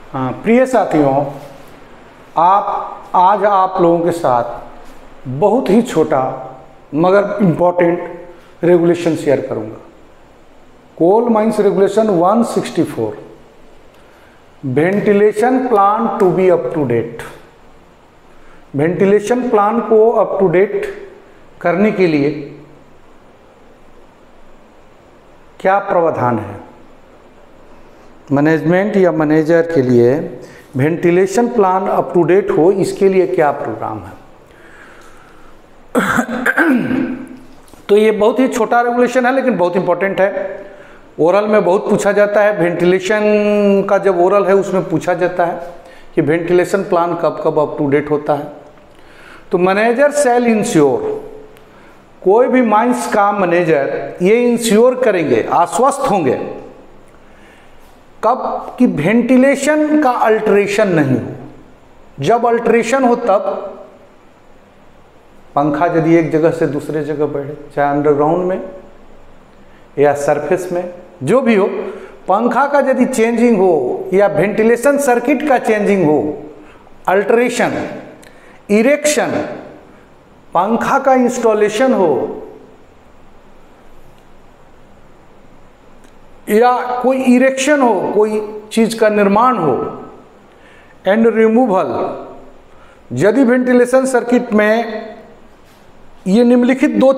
प्रिय साथियों, आज आप लोगों के साथ बहुत ही छोटा मगर इम्पोर्टेंट रेगुलेशन शेयर करूंगा। Coal mines regulation 164, ventilation plan to be up to date. Ventilation plan को अप टू डेट करने के लिए क्या प्रावधान है? मैनेजमेंट या मैनेजर के लिए ventilation plan up to date हो, इसके लिए क्या प्रोग्राम है? तो ये बहुत ही छोटा रेगुलेशन है लेकिन बहुत इंपॉर्टेंट है। ओरल में बहुत पूछा जाता है। वेंटिलेशन का जब ओरल है उसमें पूछा जाता है कि वेंटिलेशन प्लान कब कब अप टू डेट होता है। तो मैनेजर शैल इंश्योर, कोई भी माइंस का मैनेजर ये इंश्योर करेंगे, आश्वस्त होंगे कब कि वेंटिलेशन का अल्टरेशन नहीं हो। जब अल्टरेशन हो तब पंखा यदि एक जगह से दूसरे जगह बढ़े, चाहे अंडरग्राउंड में या सरफेस में, जो भी हो, पंखा का यदि चेंजिंग हो या वेंटिलेशन सर्किट का चेंजिंग हो, अल्टरेशन, इरेक्शन, पंखा का इंस्टॉलेशन हो या कोई इरेक्शन हो, कोई चीज का निर्माण हो, एंड रिमूवल, यदि वेंटिलेशन सर्किट में ये निम्नलिखित दो